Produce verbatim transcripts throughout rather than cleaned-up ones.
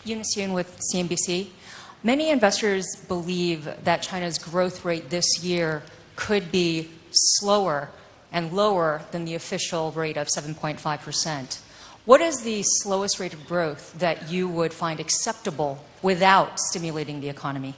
Eunice Yoon with C N B C. Many investors believe that China's growth rate this year could be slower and lower than the official rate of seven point five percent. What is the slowest rate of growth that you would find acceptable without stimulating the economy?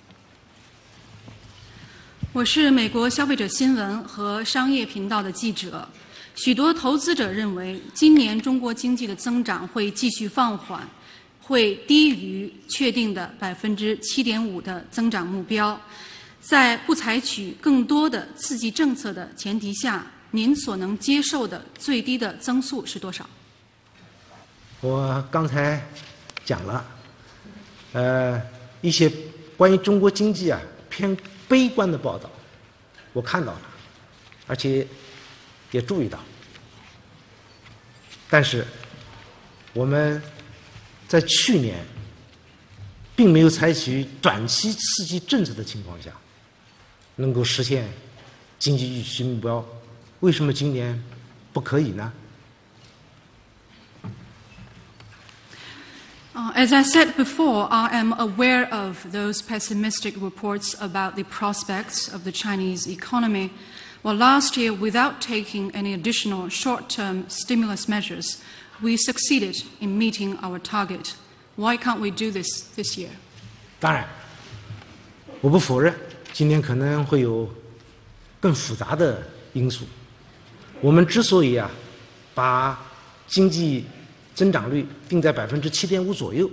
我是美国消费者新闻和商业频道的记者。许多投资者认为，今年中国经济的增长会继续放缓，会低于确定的百分之七点五的增长目标。在不采取更多的刺激政策的前提下，您所能接受的最低的增速是多少？ 我刚才讲了，呃，一些关于中国经济啊偏悲观的报道，我看到了，而且也注意到。但是我们在去年并没有采取短期刺激政策的情况下，能够实现经济预期目标，为什么今年不可以呢？ Uh, as I said before, I am aware of those pessimistic reports about the prospects of the Chinese economy. Well, last year, without taking any additional short-term stimulus measures, we succeeded in meeting our target. Why can't we do this this year? 当然，我不否认今年可能会有更复杂的因素。我们之所以啊，把经济 增长率定在百分之七点五左右，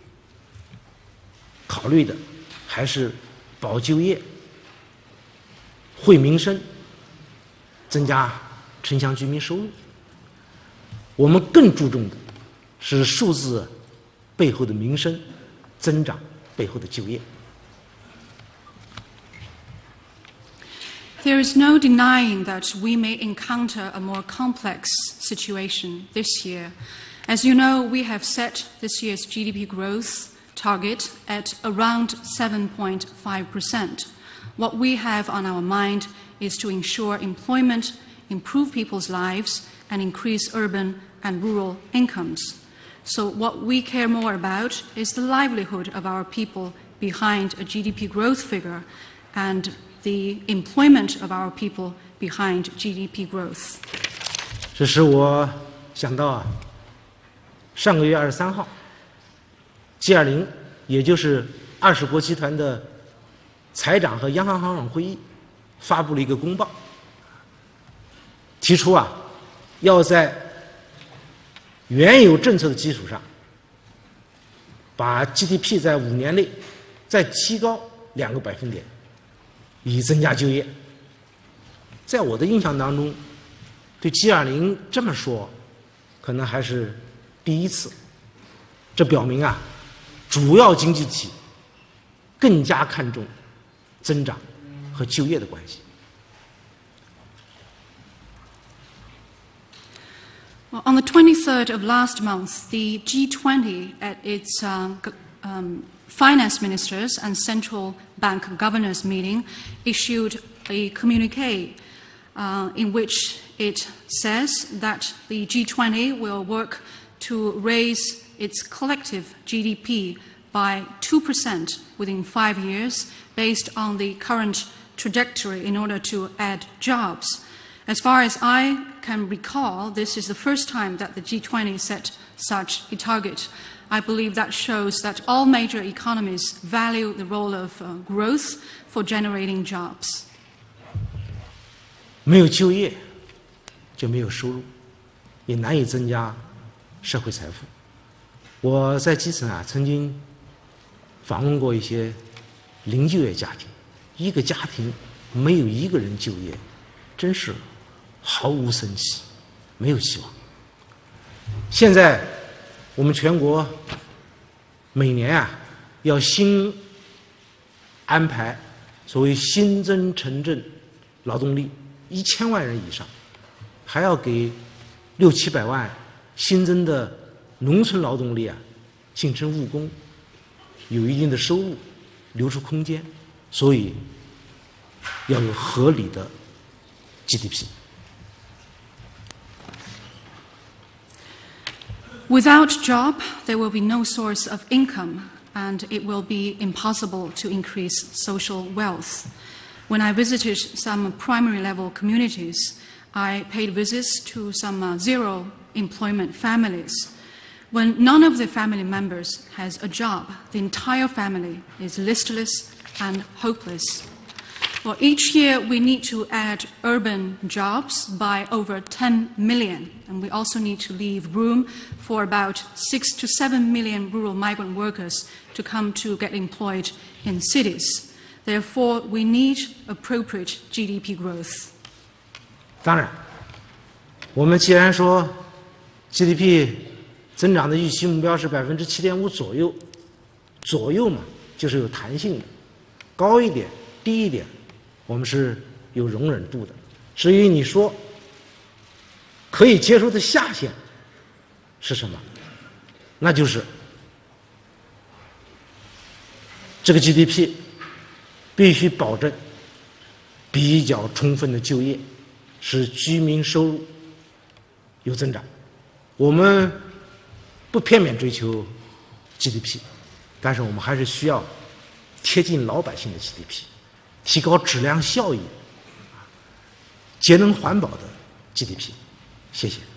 考虑的还是保就业、惠民生、增加城乡居民收入。我们更注重的是数字背后的民生增长背后的就业。 There is no denying that we may encounter a more complex situation this year. As you know, we have set this year's G D P growth target at around seven point five percent. What we have on our mind is to ensure employment, improve people's lives, and increase urban and rural incomes. So what we care more about is the livelihood of our people behind a G D P growth figure and the employment of our people behind G D P growth. 这使我想到啊， 上个月二十三号 ，G 二零，也就是二十国集团的财长和央行行长会议，发布了一个公报，提出啊，要在原有政策的基础上，把 G D P 在五年内再提高两个百分点，以增加就业。在我的印象当中，对 G 二零这么说，可能还是 第一次，这表明啊，主要经济体更加看重增长和就业的关系。 Well, on the twenty-third of last month, the G twenty at its uh, um, finance ministers and central bank governors meeting issued a communique uh, in which it says that the G twenty will work to raise its collective G D P by two percent within five years based on the current trajectory in order to add jobs. As far as I can recall, this is the first time that the G twenty set such a target. I believe that shows that all major economies value the role of uh, growth for generating jobs. 没有就业，就没有收入，也难以增加 社会财富。我在基层啊，曾经访问过一些零就业家庭，一个家庭没有一个人就业，真是毫无生气，没有希望。现在我们全国每年啊，要新安排所谓新增城镇劳动力一千万人以上，还要给六七百万 新增的农村劳动力啊，进城务工，有一定的收入，留出空间，所以要有合理的 G D P。 Without job, there will be no source of income, and it will be impossible to increase social wealth. When I visited some primary level communities, I paid visits to some uh, zero employment families. When none of the family members has a job, the entire family is listless and hopeless. Well, each year we need to add urban jobs by over ten million, and we also need to leave room for about six to seven million rural migrant workers to come to get employed in cities. Therefore, we need appropriate G D P growth. 当然，我们既然说 G D P 增长的预期目标是百分之七点五左右，左右嘛，就是有弹性的，高一点、低一点，我们是有容忍度的。至于你说可以接受的下限是什么？那就是这个 G D P 必须保证比较充分的就业，使居民收入有增长。我们不片面追求 G D P， 但是我们还是需要贴近老百姓的 G D P， 提高质量效益、节能环保的 G D P。谢谢。